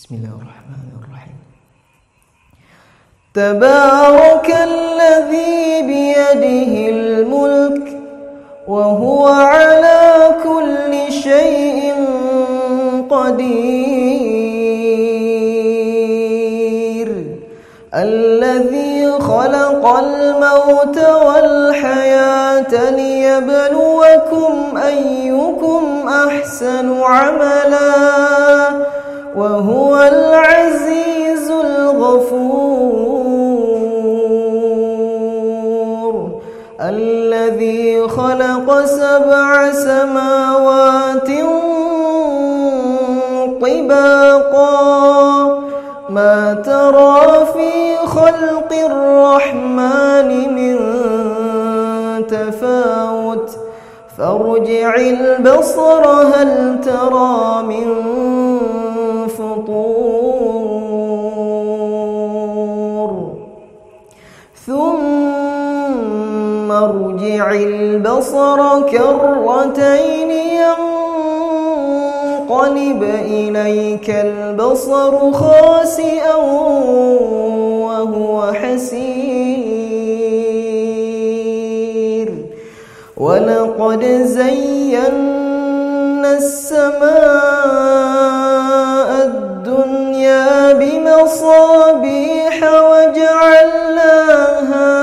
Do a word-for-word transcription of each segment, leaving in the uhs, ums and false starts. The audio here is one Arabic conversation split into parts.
بسم الله الرحمن الرحيم. تبارك الذي بيده الملك وهو على كل شيء قدير، الذي خلق الموت والحياة ليبلوكم أيكم أحسن عملا وهو العزيز الغفور، الذي خلق سبع سماوات طباقا ما ترى في خلق الرحمن من تفاوت فارجع البصر هل ترى من فطور ثم ارجع البصر كرتين ينقلب إليك البصر خاسئا وهو حسير، ولقد زينا السماء الدنيا بمصابيح وجعلناها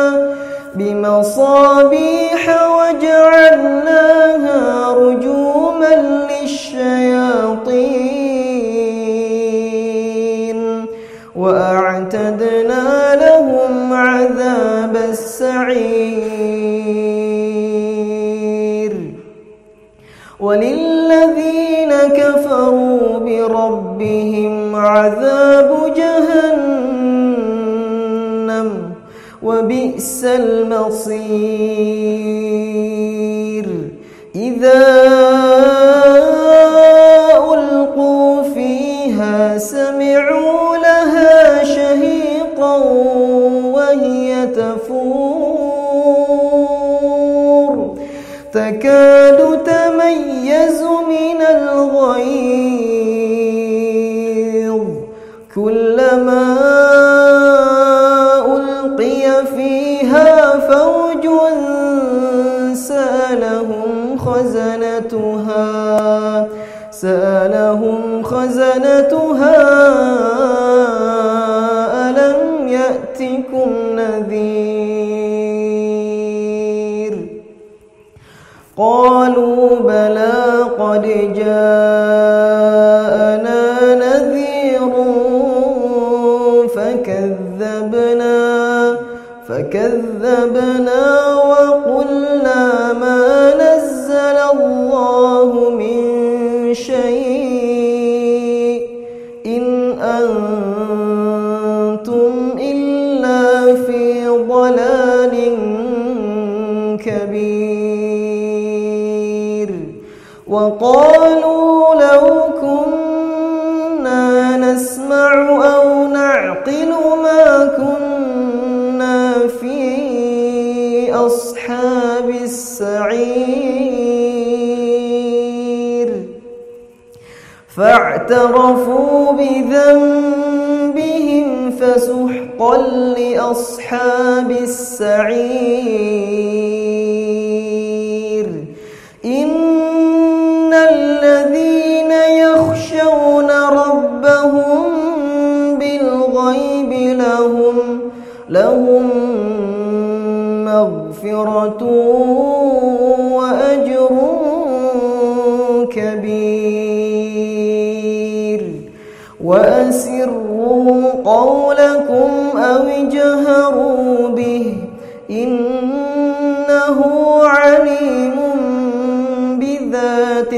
بمصابيح وجعلناها رجوما للشياطين وأعتدنا لهم عذاب السعير، وللذين كفروا بربهم عذاب جهنم وبئس المصير. إذا ألقوا فيها سمعوا لها شهيقا وهي تفور تكاد تميز من الغيظ، كلما ألقي فيها فوج سألهم خزنتها سألهم خزنتها ألم يأتكم نذير؟ قالوا بلى قد جاءنا نذير فكذبنا فكذبنا وقلنا ما نزل الله من شيء إن أنتم إلا في ضلال كبير. وقالوا لو كنا نسمع أو نعقل ما كنا في أصحاب السعير، فاعترفوا بذنبهم فسحقا لأصحاب السعير. إن الذين يخشون ربهم بالغيب لهم لهم مغفرة وأجر كبير. وأسروا قولكم أو اجهروا به إنه عليم بذات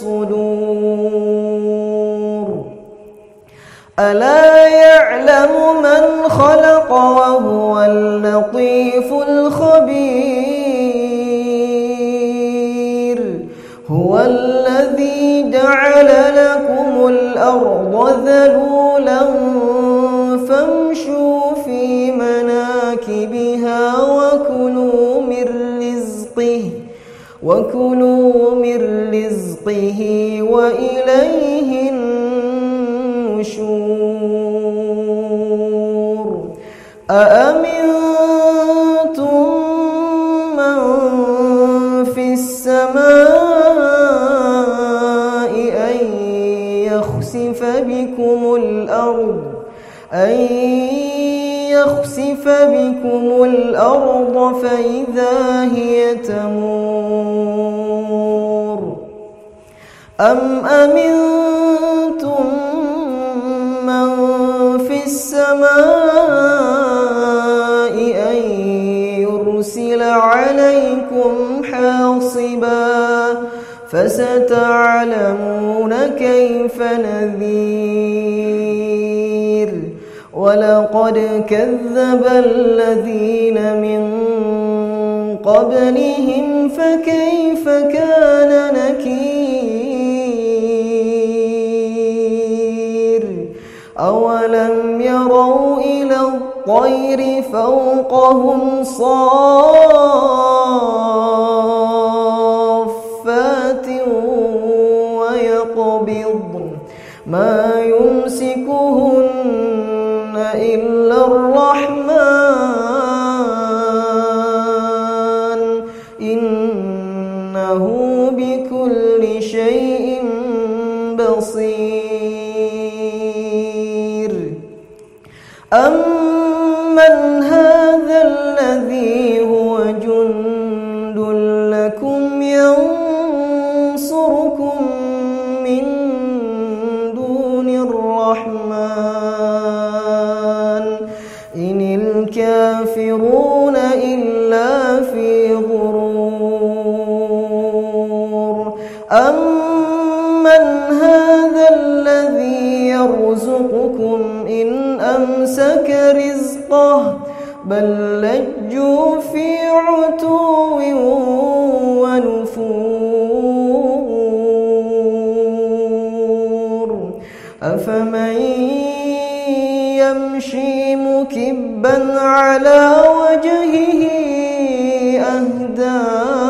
الصدور. ألا يعلم من خلق وهو اللطيف الخبير. هو الذي جعل لكم الأرض ذلولا فامشوا في مناكبها وكلوا من رزقه وكلوا من رزقه وإليه النشور. النشور أأمنتم من في السماء أن يخسف بكم الأرض أن يخسف بكم الأرض فإذا هي تمور أم أمنتم من في السماء أن يرسل عليكم حاصبا فستعلمون كيف نذير ولقد كذب الذين من قبلهم فكيف كان نكير أولم يروا إلى الطير فوقهم صافات ويقبضن ما يمسكهن إلا الرحمن إنه بكل شيء بصير أمن هذا الذي هو جند لكم ينصركم من دون الرحمن إن الكافرون إلا في غرور أمن هذا الذي يرزقكم إن أمسك رزقه بل لجوا في عتو ونفور أفمن يمشي مكبا على وجهه أهدى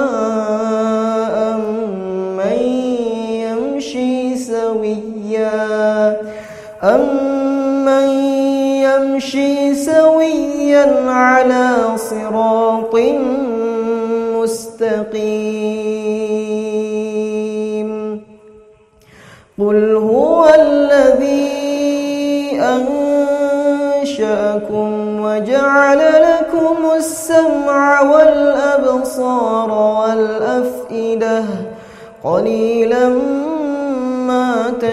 أمن يمشي سويا أمن يمشي سويا على صراط مستقيم قل هو الذي أنشأكم وجعل لكم السمع والأبصار والأفئدة قليلا ما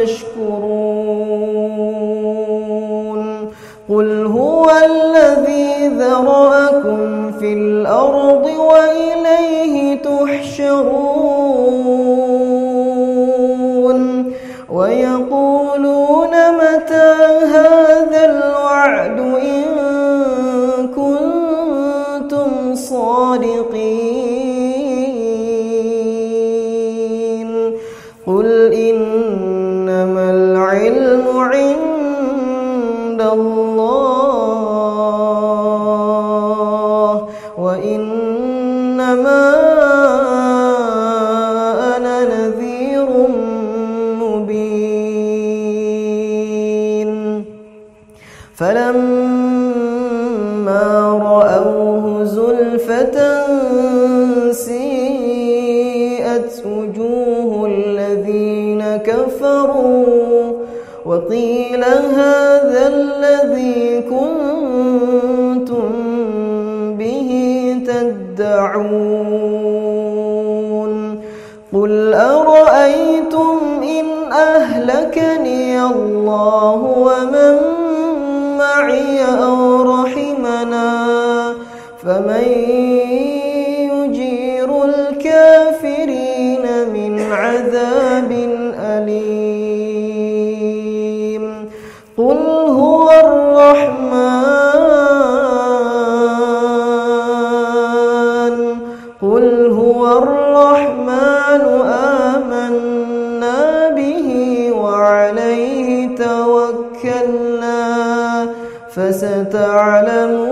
تشكرون قل هو الذي ذرأكم في الأرض وإليه تحشرون ويقولون متى هذا الوعد إن كنتم صادقين قل إنما العلم عند الله وإنما أنا نذير مبين فلما رأوه زلفة سيئت وجوه الذين كفروا وقيل هذا الذي كنتم به تدعون قل أرأيتم إن أهلكني الله ومن معي أو رحمنا فمن يجير الكافرين من عذاب أليم قل هو الرحمن قل هو الرحمن آمنا به وعليه توكلنا فستعلمون